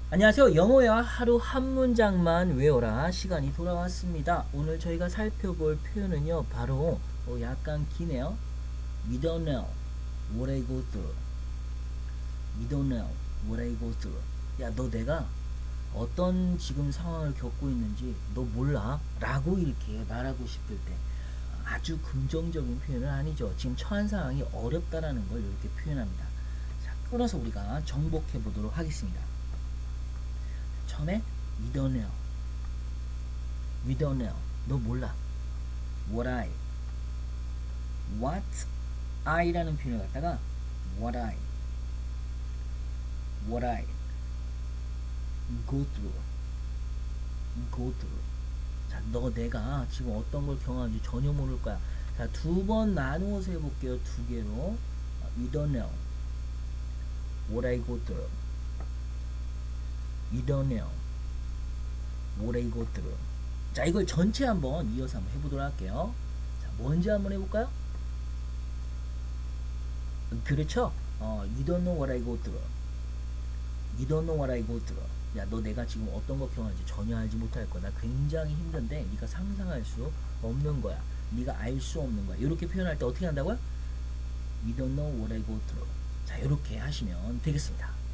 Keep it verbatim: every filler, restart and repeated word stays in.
안녕하세요. 영어회화 하루 한 문장만 외워라 시간이 돌아왔습니다. 오늘 저희가 살펴볼 표현은요. 바로 어, 약간 기네요. We don't know what I go through. We don't know what I go through. 야, 너 내가 어떤 지금 상황을 겪고 있는지 너 몰라? 라고 이렇게 말하고 싶을 때 아주 긍정적인 표현은 아니죠. 지금 처한 상황이 어렵다라는 걸 이렇게 표현합니다. 자, 끊어서 우리가 정복해 보도록 하겠습니다. 처음에 we don't know, we don't know, 너 몰라. what I, what I라는 표현을 갖다가 what I, what I go through, go through. 자, 너 내가 지금 어떤 걸 경험하는지 전혀 모를 거야. 자, 두 번 나누어서 해볼게요. 두 개로. we don't know what I go through. You don't know what I go through. 자, 이걸 전체 한번 이어서 한번 해보도록 할게요. 자, 먼저 한번 해볼까요? 그렇죠? 어, you don't know what I go through. You don't know what I go through. 야, 너 내가 지금 어떤 거 경험하는지 전혀 알지 못할 거야. 나 굉장히 힘든데 네가 상상할 수 없는 거야. 네가 알 수 없는 거야. 이렇게 표현할 때 어떻게 한다고요? You don't know what I go through. 자, 이렇게 하시면 되겠습니다.